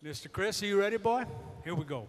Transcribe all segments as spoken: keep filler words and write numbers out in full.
Mister Chris, are you ready, boy? Here we go.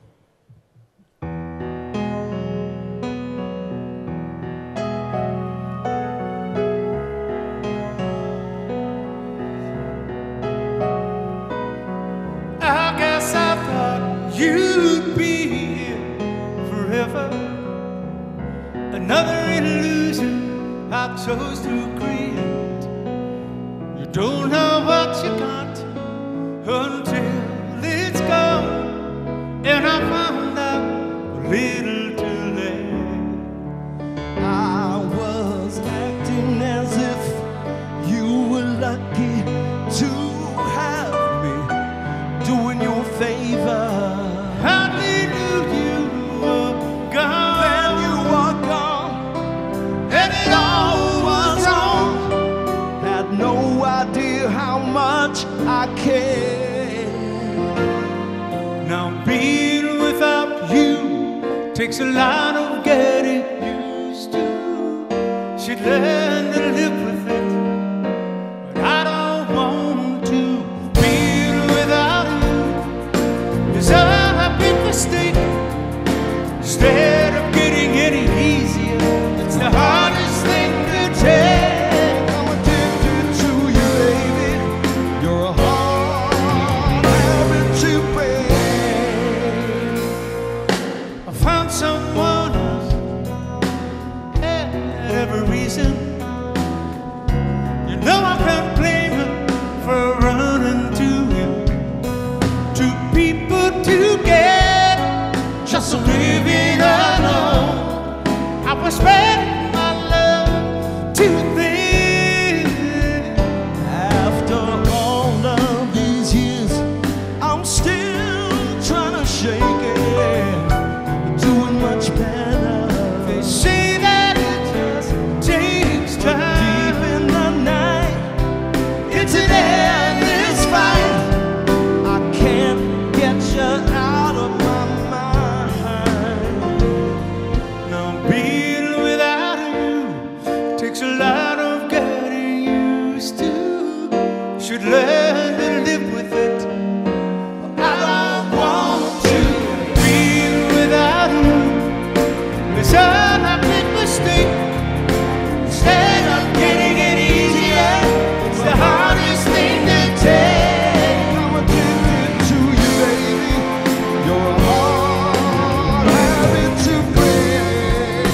I guess I thought you'd be here forever. Another illusion I chose to create. You don't know what you got until it's gone, and I found out a little too late. I was acting as if you were lucky to have me doing you a favor. Hardly knew you were gone. Then you were gone, and it all was wrong. Had no idea how much I cared. Now being without you takes a lot of getting used to. Should learn to live with it, but I don't want to. Being without you is a big mistake. Instead of getting any easier, it's the hardest thing to take. I'm addicted to you, baby. You're a hard habit to break. I found someone else had every reason. You know I can't blame him for running to him. Two people together, just living alone. I was spreading my love to them. After all of these years, I'm still trying to shake it. You're doing much better. They say that it just takes time. Deep in the night, it's an endless fight. I can't get you out of my mind. Now being without you takes a lot of getting used to. Should learn to live with it. I don't want to. Being without you is a big mistake. Instead of getting it easier, it's the hardest thing to take. I'm addicted to you, baby. You're a hard habit to break.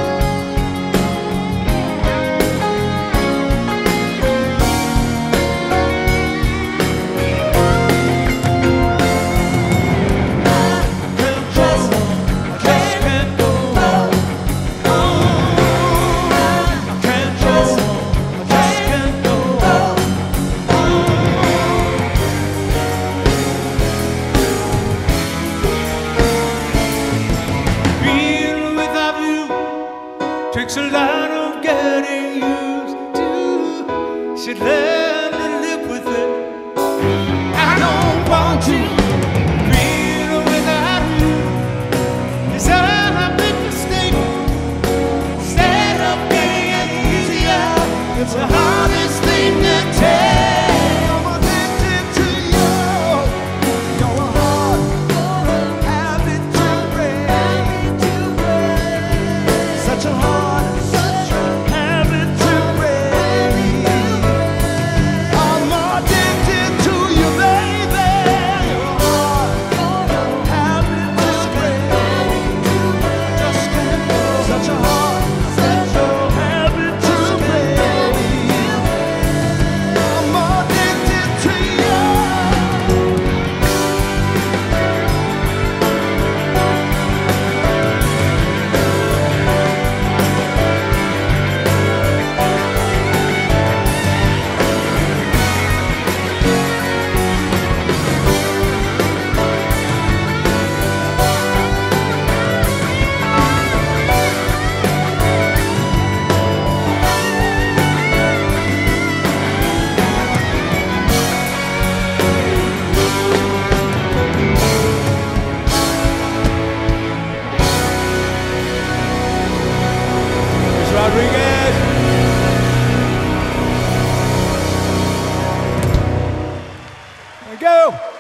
Being without you takes a lot of getting used to. Should learn to live with it. I don't want to. Being without you is a big mistake. Instead of getting it easier, it's the hardest thing to take. I'm addicted to you. You're a hard habit to break. Such a hard habit to break. I'm addicted to you, baby. You're a hard habit to break. Just can't go. Such a hard habit to break. I'm addicted to you. Miss Rodriguez. There we go.